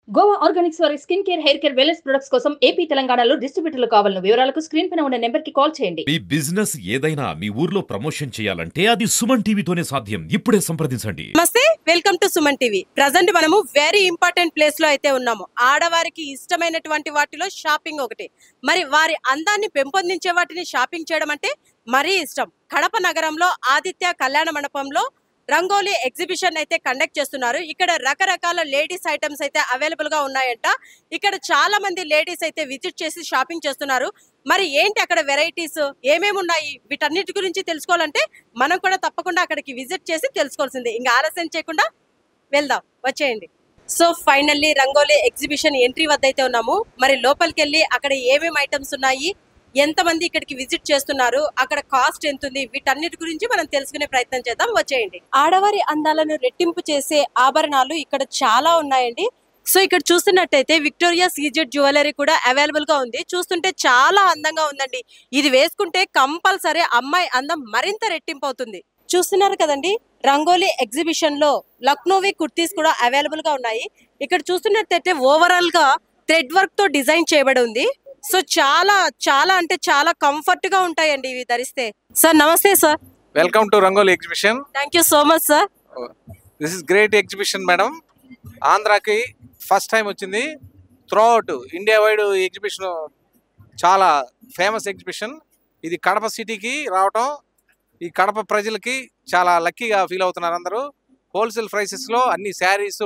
Goa organics వారి skin care, hair care, wellness products కోసం AP, తెలంగాణలో డిస్ట్రిబ్యూటర్లు కావాలను వివరాలకు స్క్రీన్ పైన ఉన్న నెంబర్ కి కాల్ చేయండి. మీ బిజినెస్ ఏదైనా మీ ఊర్లో ప్రమోషన్ చేయాలంటే అది సుమన్ టీవీతోనే సాధ్యం. ఇప్పుడే సంప్రదించండి. నమస్తే, welcome to Suman TV. Present మనము వెరీ ఇంపార్టెంట్ ప్లేస్ లో అయితే ఉన్నాము. ఆడవారికి ఇష్టమైనటువంటి వాటిలో షాపింగ్ ఒకటి. మరి వారి అందాన్ని పెంపొందించే వాటిని షాపింగ్ చేయడం అంటే మరీ ఇష్టం. కడప నగరంలో ఆదిత్య కళ్యాణ మండపంలో రంగోలీ ఎగ్జిబిషన్ అయితే కండక్ట్ చేస్తున్నారు. ఇక్కడ రకరకాల లేడీస్ ఐటమ్స్ అయితే అవైలబుల్ గా ఉన్నాయంట. ఇక్కడ చాలా మంది లేడీస్ అయితే విజిట్ చేసి షాపింగ్ చేస్తున్నారు. మరి ఏంటి అక్కడ వెరైటీస్ ఏమేమి ఉన్నాయి, వీటన్నిటి గురించి తెలుసుకోవాలంటే మనం కూడా తప్పకుండా అక్కడికి విజిట్ చేసి తెలుసుకోవాల్సిందే. ఇంకా ఆలస్యం చేయకుండా వెళ్దాం, వచ్చేయండి. So finally rangoli exhibition entry వద్ద అయితే ఉన్నాము. మరి లోపలికి వెళ్ళి అక్కడ ఏమేమి ఐటమ్స్ ఉన్నాయి, ఎంతమంది ఇక్కడికి విజిట్ చేస్తున్నారు, అక్కడ కాస్ట్ ఎంత ఉంది, వీటన్నిటి గురించి మనం తెలుసుకునే ప్రయత్నం చేద్దాం, వచ్చేయండి. ఆడవారి అందాలను రెట్టింపు చేసే ఆభరణాలు ఇక్కడ చాలా ఉన్నాయండి. సో ఇక్కడ చూస్తున్నట్టయితే విక్టోరియా సీజెడ్ జ్యువెలరీ కూడా అవైలబుల్ గా ఉంది. చూస్తుంటే చాలా అందంగా ఉందండి. ఇది వేసుకుంటే కంపల్సరీ అమ్మాయి అందం మరింత రెట్టింపు అవుతుంది. చూస్తున్నారు కదండి, రంగోలీ ఎగ్జిబిషన్ లో లక్నోవి కుర్తీస్ కూడా అవైలబుల్ గా ఉన్నాయి. ఇక్కడ చూస్తున్నట్టయితే ఓవరాల్ గా థ్రెడ్ వర్క్ తో డిజైన్ చేయబడి ఉంది. సో చాలా చాలా అంటే చాలా కంఫర్ట్ గా ఉంటాయండి ఇవి ధరిస్తే. సార్ నమస్తే sir. Welcome to rangoli exhibition. Thank you so much sir. This is great exhibition madam. ఆంధ్రాకి ఫస్ట్ టైం వచ్చింది. Throughout India wide exhibition చాలా ఫేమస్ ఎగ్జిబిషన్. ఇది కడప సిటీకి రావటం ఈ కడప ప్రజలకి చాలా లక్కీగా ఫీల్ అవుతున్నారు అందరూ. హోల్సేల్ ప్రైసెస్లో అన్ని శారీస్,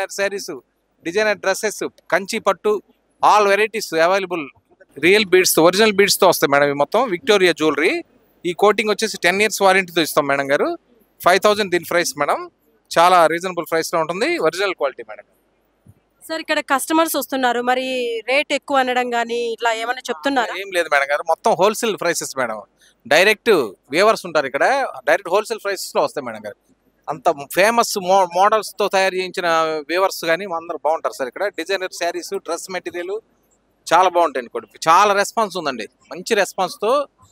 డిజైనర్ డ్రెస్సెస్, కంచి పట్టు, all varieties available. Real beads, original బీడ్స్తో వస్తాయి మేడం. ఇవి మొత్తం విక్టోరియా జ్యువెలరీ. ఈ కోటింగ్ వచ్చేసి 10 years వారంటీతో ఇస్తాం మేడం గారు. 5000 దీని ప్రైస్ మేడం. చాలా రీజనబుల్ ప్రైస్లో ఉంటుంది, ఒరిజినల్ క్వాలిటీ మేడం. సార్ ఇక్కడ కస్టమర్స్ వస్తున్నారు, మరి రేట్ ఎక్కువ అనడం కానీ ఇట్లా ఏమైనా చెప్తున్నారు? ఏం లేదు మేడం గారు, మొత్తం wholesale prices madam. Direct weavers ఉంటారు ఇక్కడ, డైరెక్ట్ హోల్సేల్ ప్రైసెస్లో వస్తాయి మేడం గారు. అంత ఫేమస్ మోడల్స్తో తయారు చేయించిన వేవర్స్ కానీ అందరూ బాగుంటారు సార్ ఇక్కడ. డిజైనర్ శారీస్, డ్రెస్ మెటీరియల్ చాలా బాగుంటాయండి. కొడుకు చాలా రెస్పాన్స్ ఉందండి. మంచి రెస్పాన్స్తో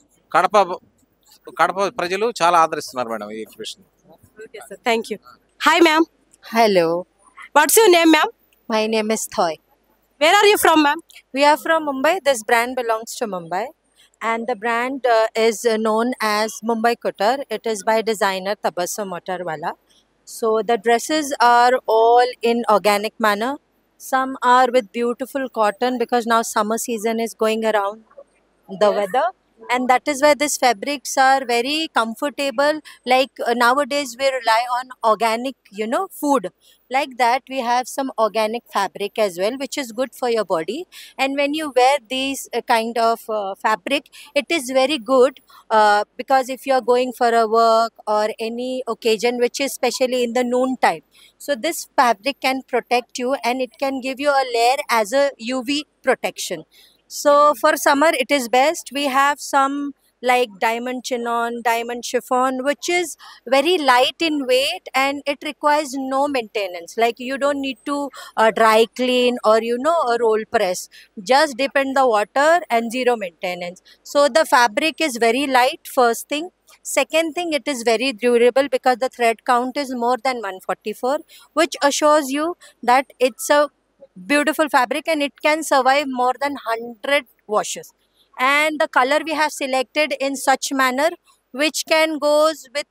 కడప ప్రజలు చాలా ఆదరిస్తున్నారు మేడం ఈ exhibition. Okay sir, thank you. Hi ma'am. Hello, what's your name ma'am? my name is Thoy. Where are you from ma'am? We are from Mumbai. This brand belongs to Mumbai, and the brand is known as Mumbai Kutter. It is by designer Tabassum Motarwala. So the dresses are all in organic manner. Some are with beautiful cotton because now summer season is going around the weather, and that is why these fabrics are very comfortable. Like nowadays we rely on organic food. Like that we have some organic fabric as well, which is good for your body. And when you wear these kind of fabric, it is very good because if you are going for a work or any occasion which is especially in the noon time, so this fabric can protect you and it can give you a layer as a UV protection. So for summer it is best. We have some like diamond chignon, diamond chiffon, which is very light in weight and it requires no maintenance. Like you don't need to dry clean or a roll press. Just dip in the water and zero maintenance. So the fabric is very light, first thing. Second thing, it is very durable because the thread count is more than 144, which assures you that it's a beautiful fabric and it can survive more than 100 washes. And the color we have selected in such manner which can goes with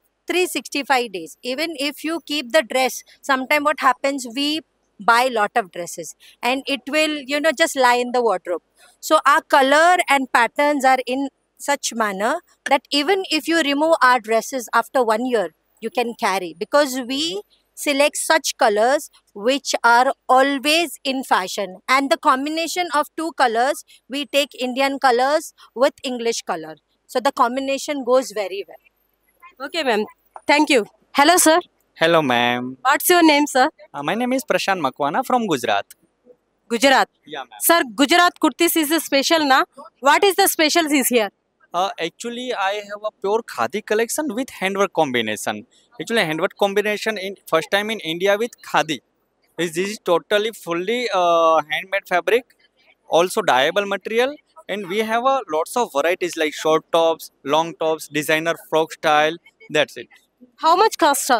365 days. Even if you keep the dress, sometime what happens, we buy lot of dresses and it will just lie in the wardrobe. So our color and patterns are in such manner that even if you remove our dresses after 1 year, you can carry, because we select such colors which are always in fashion. And the combination of two colors, we take Indian colors with English color, so the combination goes very well. Okay ma'am, thank you. Hello sir. Hello, ma'am. What's your name sir? My name is Prashant Makwana from Gujarat. Gujarat. Yeah, ma'am. Sir Gujarat kurtis is special నా? What is the special is here? Actually, I have a pure khadi collection with handwork combination. Actually, handwork combination in first time in India with khadi. This is totally fully handmade fabric, also dyeable material, and we have lots of varieties like short tops, long tops, designer frock style. That's it. How much cost sir?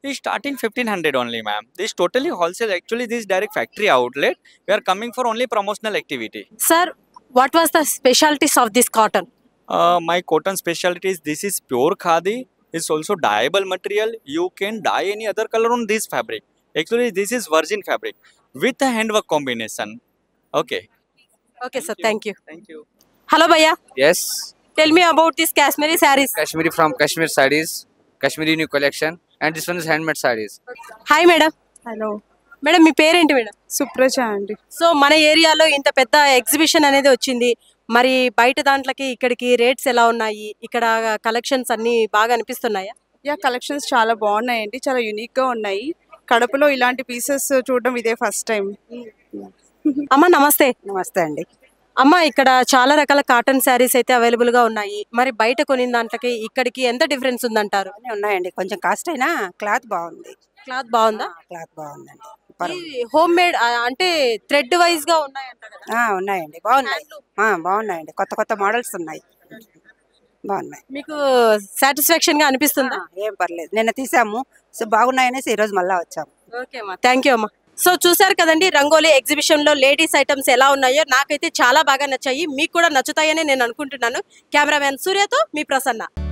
It's starting 1500 only, ma'am. This totally wholesale. Actually, this direct factory outlet. We are coming for only promotional activity. Sir, what was the specialties of this cotton? My cotton specialty is this is pure khadi. It's also dyeable material. You can dye any other color on this fabric. Actually, this is virgin fabric with a handwork combination. Okay. Okay, sir. Thank you. Thank you. Hello, Bhaiya. Yes, Tell me about this Kashmiri sarees. Kashmiri from Kashmir sarees, Kashmiri new collection, and this one is handmade sarees. Hi madam. Hello, madam మీ పేరేంటి మేడం? సుప్రజ అండి. So మన ఏరియాలో ఇంత పెద్ద exhibition అనేది వచ్చింది. మరి బయట దాంట్లకి ఇక్కడికి రేట్స్ ఎలా ఉన్నాయి? ఇక్కడ కలెక్షన్స్ అన్ని బాగా అనిపిస్తున్నాయా? యా, కలెక్షన్స్ చాలా బాగున్నాయండి, చాలా యూనిక్గా ఉన్నాయి. కడపలో ఇలాంటి పీసెస్ చూడడం ఇదే ఫస్ట్ టైం. అమ్మ నమస్తే. నమస్తే అండి. అమ్మ ఇక్కడ చాలా రకాల కాటన్ శారీస్ అయితే అవైలబుల్ గా ఉన్నాయి. మరి బయట కొనిన దాంట్లకి ఇక్కడికి ఎంత డిఫరెన్స్ ఉందంటారు? అన్నీ ఉన్నాయండి, కొంచెం కాస్ట్ అయినా క్లాత్ బాగుంది. క్లాత్ బాగుందా? క్లాత్ బాగుందండి. హోమ్ మేడ్ అంటే థ్రెడ్ వైజ్ గా ఉన్నాయంట కదా? ఉన్నాయండి, బాగున్నాయి. బాగున్నాయండి, కొత్త కొత్త మోడల్స్ ఉన్నాయి, బాగున్నాయి. మీకు సాటిస్ఫాక్షన్ గా అనిపిస్తుందా? ఏం పర్లేదు, నిన్న తీసాము, సో బాగున్నాయనేసి ఈ రోజు మళ్ళీ వచ్చాము. ఓకే అమ్మా, థ్యాంక్ యూ అమ్మా. సో చూసారు కదండి రంగోలీ ఎగ్జిబిషన్ లో లేడీస్ ఐటమ్స్ ఎలా ఉన్నాయో. నాకైతే చాలా బాగా నచ్చాయి, మీకు కూడా నచ్చుతాయని నేను అనుకుంటున్నాను. కెమెరామ్యాన్ సూర్యతో మీ ప్రసన్న.